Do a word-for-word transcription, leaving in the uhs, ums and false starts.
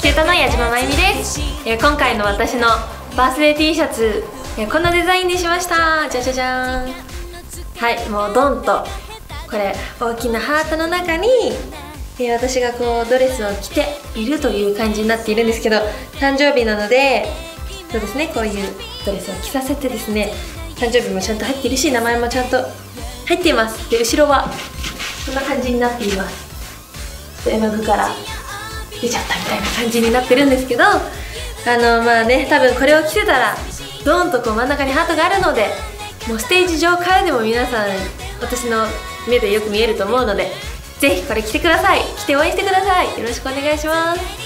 キュートの矢島まゆみです。えー、今回の私のバースデー T シャツ、えー、こんなデザインにしました。じゃじゃじゃーん。はい、もうドンとこれ大きなハートの中に、えー、私がこうドレスを着ているという感じになっているんですけど、誕生日なのでそうですね、こういうドレスを着させてですね、誕生日もちゃんと入っているし、名前もちゃんと入っています。で、後ろはこんな感じになっています。絵の具から出ちゃったみたいな感じになってるんですけど、あのまあね、多分これを着てたらドーンとこう真ん中にハートがあるので、もうステージ上からでも皆さん私の目でよく見えると思うので、ぜひこれ着てください。着て応援してください。よろしくお願いします。